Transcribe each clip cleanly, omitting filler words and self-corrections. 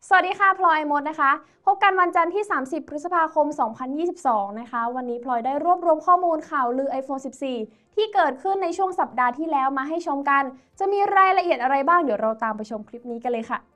สวัสดีค่ะพลอยมดนะคะพบกันวันจันทร์ที่ 30 พฤษภาคม 2022 นะคะวันนี้พลอยได้รวบรวมข้อมูลข่าวลือ iPhone 14 ที่เกิดขึ้นในช่วงสัปดาห์ที่แล้วมาให้ชมกัน จะมีรายละเอียดอะไรบ้างเดี๋ยวเราตามไปชมคลิปนี้กันเลยค่ะ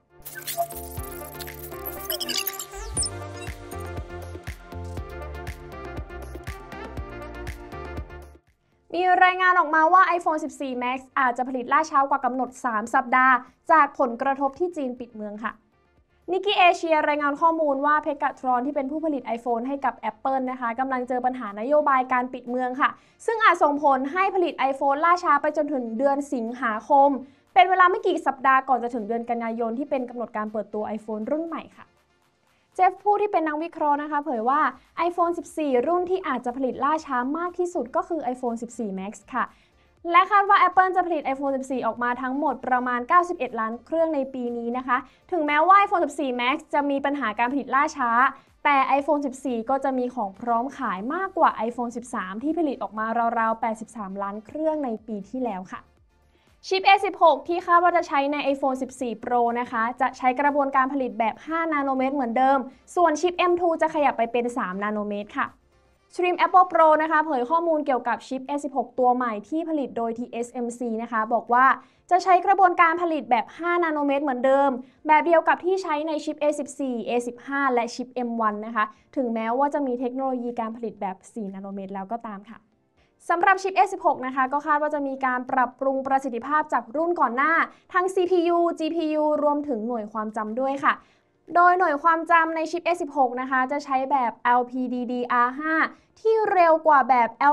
มีรายงานออกมาว่า iPhone 14 Max อาจจะผลิตล่าช้ากว่ากำหนด 3 สัปดาห์จากผลกระทบที่จีนปิดเมืองค่ะนิกกี้เอเชียรายงานข้อมูลว่าเพกาทรอนที่เป็นผู้ผลิต iPhone ให้กับ Apple นะคะกำลังเจอปัญหานโยบายการปิดเมืองค่ะซึ่งอาจส่งผลให้ผลิต iPhone ล่าช้าไปจนถึงเดือนสิงหาคมเป็นเวลาไม่กี่สัปดาห์ก่อนจะถึงเดือนกันยายนที่เป็นกำหนดการเปิดตัว iPhone รุ่นใหม่ค่ะเจฟผู้ที่เป็นนักวิเคราะห์นะคะเผยว่า iPhone 14 รุ่นที่อาจจะผลิตล่าช้ามากที่สุดก็คือ iPhone 14 Max ค่ะและคาดว่า Apple จะผลิต iPhone 14 ออกมาทั้งหมดประมาณ 91 ล้านเครื่องในปีนี้นะคะถึงแม้ว่า iPhone 14 Max จะมีปัญหาการผลิตล่าช้าแต่ iPhone 14 ก็จะมีของพร้อมขายมากกว่า iPhone 13 ที่ผลิตออกมาราวๆ 83 ล้านเครื่องในปีที่แล้วค่ะชิป A16 ที่คาดว่าจะใช้ใน iPhone 14 Pro นะคะจะใช้กระบวนการผลิตแบบ 5 นาโนเมตรเหมือนเดิมส่วนชิป M2 จะขยับไปเป็น 3 นาโนเมตรค่ะStream Apple Pro นะคะเผยข้อมูลเกี่ยวกับชิป A16 ตัวใหม่ที่ผลิตโดย TSMC นะคะบอกว่าจะใช้กระบวนการผลิตแบบ 5 นาโนเมตรเหมือนเดิมแบบเดียวกับที่ใช้ในชิป A14 A15 และชิป M1 นะคะถึงแม้ว่าจะมีเทคโนโลยีการผลิตแบบ 4 นาโนเมตรแล้วก็ตามค่ะสำหรับชิป A16 นะคะก็คาดว่าจะมีการปรับปรุงประสิทธิภาพจากรุ่นก่อนหน้าทั้ง CPU GPU รวมถึงหน่วยความจำด้วยค่ะโดยหน่วยความจำในชิป A16 นะคะจะใช้แบบ LPDDR5 ที่เร็วกว่าแบบ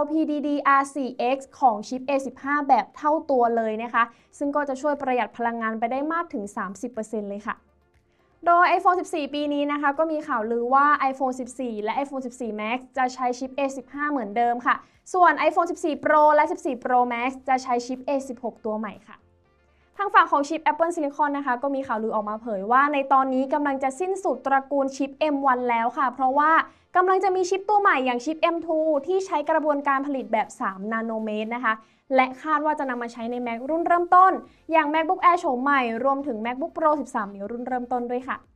LPDDR4X ของชิป A15 แบบเท่าตัวเลยนะคะซึ่งก็จะช่วยประหยัดพลังงานไปได้มากถึง 30% เลยค่ะโดย iPhone 14 ปีนี้นะคะก็มีข่าวลือว่า iPhone 14 และ iPhone 14 Max จะใช้ชิป A15 เหมือนเดิมค่ะส่วน iPhone 14 Pro และ 14 Pro Max จะใช้ชิป A16 ตัวใหม่ค่ะทางฝั่งของชิป Apple Silicon นะคะก็มีข่าวลือออกมาเผยว่าในตอนนี้กำลังจะสิ้นสุดตระกูลชิป M1 แล้วค่ะเพราะว่ากำลังจะมีชิปตัวใหม่อย่างชิป M2 ที่ใช้กระบวนการผลิตแบบ 3 นาโนเมตรนะคะและคาดว่าจะนำมาใช้ใน Mac รุ่นเริ่มต้นอย่าง MacBook Air โฉมใหม่รวมถึง MacBook Pro 13 นิ้วรุ่นเริ่มต้นด้วยค่ะ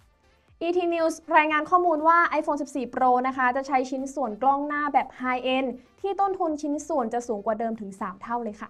ET News รายงานข้อมูลว่า iPhone 14 Pro นะคะจะใช้ชิ้นส่วนกล้องหน้าแบบ High End ที่ต้นทุนชิ้นส่วนจะสูงกว่าเดิมถึง 3 เท่าเลยค่ะ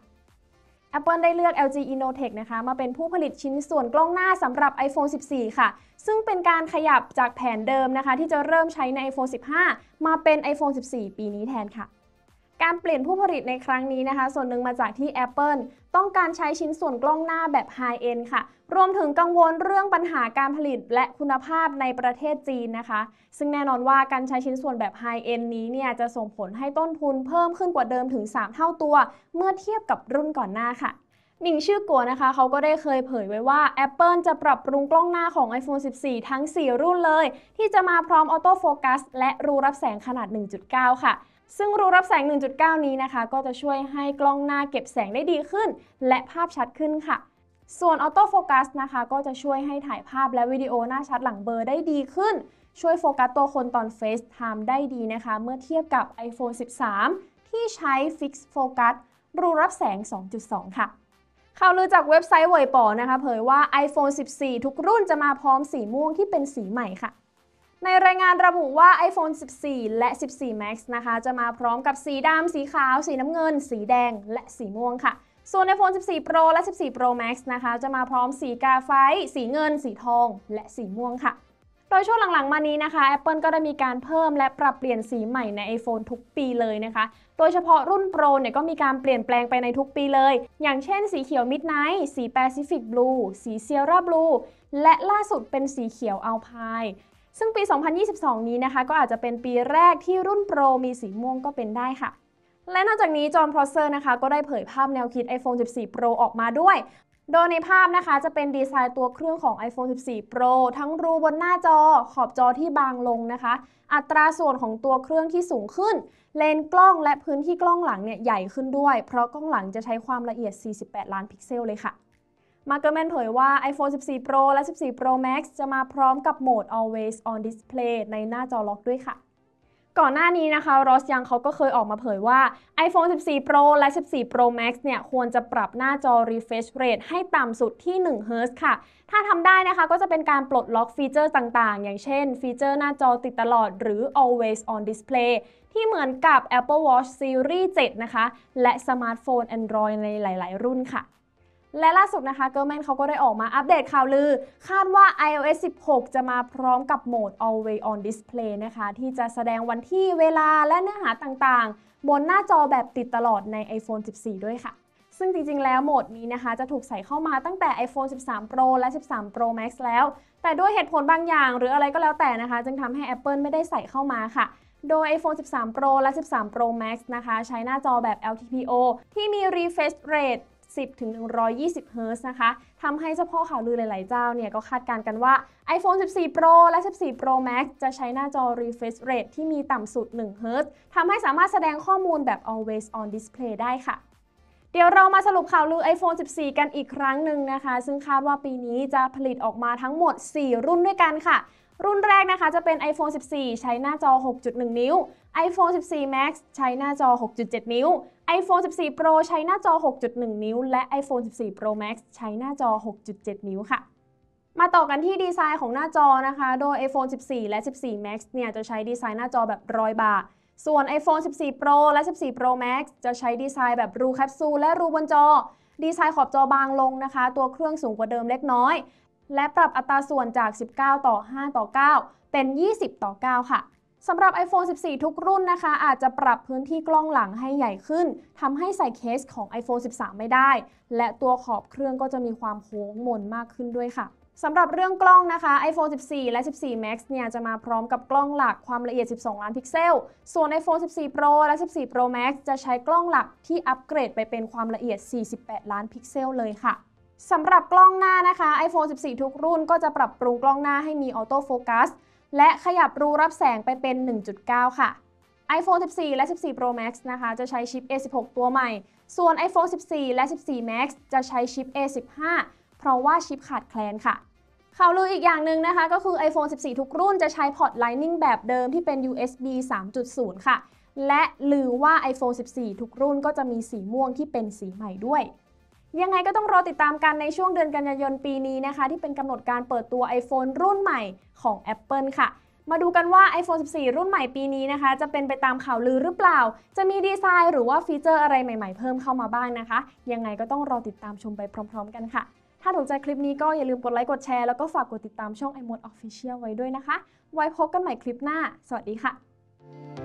Apple ได้เลือก LG Innotek นะคะมาเป็นผู้ผลิตชิ้นส่วนกล้องหน้าสำหรับ iPhone 14 ค่ะซึ่งเป็นการขยับจากแผนเดิมนะคะที่จะเริ่มใช้ใน iPhone 15 มาเป็น iPhone 14 ปีนี้แทนค่ะการเปลี่ยนผู้ผลิตในครั้งนี้นะคะส่วนหนึ่งมาจากที่ Apple ต้องการใช้ชิ้นส่วนกล้องหน้าแบบ High End ค่ะรวมถึงกังวลเรื่องปัญหาการผลิตและคุณภาพในประเทศจีนนะคะซึ่งแน่นอนว่าการใช้ชิ้นส่วนแบบ High End นี้เนี่ยจะส่งผลให้ต้นทุนเพิ่มขึ้นกว่าเดิมถึง 3 เท่าตัวเมื่อเทียบกับรุ่นก่อนหน้าค่ะหนิงชื่อกัวนะคะเขาก็ได้เคยเผยไว้ว่า Apple จะปรับปรุงกล้องหน้าของ iPhone 14 ทั้ง 4 รุ่นเลยที่จะมาพร้อมออโต้โฟกัสและรูรับแสงขนาด 1.9 ค่ะซึ่งรูรับแสง 1.9 นี้นะคะก็จะช่วยให้กล้องหน้าเก็บแสงได้ดีขึ้นและภาพชัดขึ้นค่ะส่วนออโต้โฟกัสนะคะก็จะช่วยให้ถ่ายภาพและวิดีโอหน้าชัดหลังเบลอได้ดีขึ้นช่วยโฟกัสตัวคนตอน FaceTime ได้ดีนะคะเมื่อเทียบกับ iPhone 13 ที่ใช้ Fixed Focus รูรับแสง 2.2 ค่ะข่าวลือจากเว็บไซต์เว่ยป๋อนะคะเผยว่า iPhone 14 ทุกรุ่นจะมาพร้อมสีม่วงที่เป็นสีใหม่ค่ะในรายงานระบุว่า iPhone 14 และ 14 Max นะคะจะมาพร้อมกับสีดำสีขาวสีน้ำเงินสีแดงและสีม่วงค่ะส่วน iPhone 14 Pro และ 14 Pro Max นะคะจะมาพร้อมสีกาไฟสีเงินสีทองและสีม่วงค่ะโดยช่วงหลังๆมานี้นะคะ Apple ก็ได้มีการเพิ่มและปรับเปลี่ยนสีใหม่ใน iPhone ทุกปีเลยนะคะโดยเฉพาะรุ่น Pro เนี่ยก็มีการเปลี่ยนแปลงไปในทุกปีเลยอย่างเช่นสีเขียว Midnight สี Pacific Blue สี Sierra Blue และล่าสุดเป็นสีเขียว Alpine ซึ่งปี 2022 นี้นะคะก็อาจจะเป็นปีแรกที่รุ่น Pro มีสีม่วงก็เป็นได้ค่ะและนอกจากนี้จอห์น พรอสเซอร์นะคะก็ได้เผยภาพแนวคิด iPhone 14 Pro ออกมาด้วยโดยในภาพนะคะจะเป็นดีไซน์ตัวเครื่องของ iPhone 14 Pro ทั้งรูบนหน้าจอขอบจอที่บางลงนะคะอัตราส่วนของตัวเครื่องที่สูงขึ้นเลนส์กล้องและพื้นที่กล้องหลังเนี่ยใหญ่ขึ้นด้วยเพราะกล้องหลังจะใช้ความละเอียด 48 ล้านพิกเซลเลยค่ะมาร์เกอร์แมนเผยว่า iPhone 14 Pro และ 14 Pro Max จะมาพร้อมกับโหมด Always on Display ในหน้าจอล็อกด้วยค่ะก่อนหน้านี้นะคะรอสยังเขาก็เคยออกมาเผยว่า iPhone 14 Pro และ 14 Pro Max เนี่ยควรจะปรับหน้าจอ refresh rate ให้ต่ำสุดที่1 Hz ค่ะถ้าทำได้นะคะก็จะเป็นการปลดล็อกฟีเจอร์ต่างๆอย่างเช่นฟีเจอร์หน้าจอติดตลอดหรือ always on display ที่เหมือนกับ Apple Watch Series 7 นะคะและสมาร์ทโฟน Android ในหลายๆรุ่นค่ะและล่าสุดนะคะเกอร์แมนเขาก็ได้ออกมาอัปเดตข่าวลือคาดว่า iOS 16 จะมาพร้อมกับโหมด Always on Display นะคะที่จะแสดงวันที่เวลาและเนื้อหาต่างๆบนหน้าจอแบบติดตลอดใน iPhone 14 ด้วยค่ะซึ่งจริงๆแล้วโหมดนี้นะคะจะถูกใส่เข้ามาตั้งแต่ iPhone 13 Pro และ 13 Pro Max แล้วแต่ด้วยเหตุผลบางอย่างหรืออะไรก็แล้วแต่นะคะจึงทำให้ Apple ไม่ได้ใส่เข้ามาค่ะโดย iPhone 13 Pro และ 13 Pro Max นะคะใช้หน้าจอแบบ LTPO ที่มี refresh rate 10-120 Hz นะคะทำให้เจ้าพ่อข่าวลือหลายๆเจ้าเนี่ยก็คาดการณ์กันว่า iPhone 14 Pro และ 14 Pro Max จะใช้หน้าจอ refresh rate ที่มีต่ำสุด1 Hz ทำให้สามารถแสดงข้อมูลแบบ always on display ได้ค่ะเดี๋ยวเรามาสรุปข่าวลือ iPhone 14 กันอีกครั้งหนึ่งนะคะซึ่งคาดว่าปีนี้จะผลิตออกมาทั้งหมด4 รุ่นด้วยกันค่ะรุ่นแรกนะคะจะเป็น iPhone 14 ใช้หน้าจอ 6.1 นิ้ว iPhone 14 Max ใช้หน้าจอ 6.7 นิ้ว iPhone 14 Pro ใช้หน้าจอ 6.1 นิ้วและ iPhone 14 Pro Max ใช้หน้าจอ 6.7 นิ้วค่ะมาต่อกันที่ดีไซน์ของหน้าจอนะคะโดย iPhone 14 และ 14 Max เนี่ยจะใช้ดีไซน์หน้าจอแบบรอยบาร์ส่วน iPhone 14 Pro และ 14 Pro Max จะใช้ดีไซน์แบบรูแคปซูลและรูบนจอดีไซน์ขอบจอบางลงนะคะตัวเครื่องสูงกว่าเดิมเล็กน้อยและปรับอัตราส่วนจาก 19:5:9 เป็น 20:9 ค่ะสำหรับ iPhone 14 ทุกรุ่นนะคะอาจจะปรับพื้นที่กล้องหลังให้ใหญ่ขึ้นทำให้ใส่เคสของ iPhone 13 ไม่ได้และตัวขอบเครื่องก็จะมีความโค้งมนมากขึ้นด้วยค่ะสำหรับเรื่องกล้องนะคะ iPhone 14 และ 14 Max เนี่ยจะมาพร้อมกับกล้องหลักความละเอียด 12 ล้านพิกเซลส่วน iPhone 14 Pro และ 14 Pro Max จะใช้กล้องหลักที่อัปเกรดไปเป็นความละเอียด 48 ล้านพิกเซลเลยค่ะสำหรับกล้องหน้านะคะ iPhone 14 ทุกรุ่นก็จะปรับปรุงกล้องหน้าให้มีออโต้โฟกัสและขยับรูรับแสงไปเป็น 1.9 ค่ะ iPhone 14 และ 14 Pro Max นะคะจะใช้ชิป A16 ตัวใหม่ส่วน iPhone 14 และ 14 Max จะใช้ชิป A15 เพราะว่าชิปขาดแคลนค่ะข่าวลืออีกอย่างหนึ่งนะคะก็คือ iPhone 14 ทุกรุ่นจะใช้พอร์ต Lightning แบบเดิมที่เป็น USB 3.0 ค่ะและลือว่า iPhone 14 ทุกรุ่นก็จะมีสีม่วงที่เป็นสีใหม่ด้วยยังไงก็ต้องรอติดตามกันในช่วงเดือนกันยายนปีนี้นะคะที่เป็นกำหนดการเปิดตัว iPhone รุ่นใหม่ของ Apple ค่ะมาดูกันว่า iPhone 14 รุ่นใหม่ปีนี้นะคะจะเป็นไปตามข่าวลือหรือเปล่าจะมีดีไซน์หรือว่าฟีเจอร์อะไรใหม่ๆเพิ่มเข้ามาบ้างนะคะยังไงก็ต้องรอติดตามชมไปพร้อมๆกันค่ะถ้าถูกใจคลิปนี้ก็อย่าลืมกดไลค์กดแชร์แล้วก็ฝากกดติดตามช่อง iMode Official ไว้ด้วยนะคะไว้พบกันใหม่คลิปหน้าสวัสดีค่ะ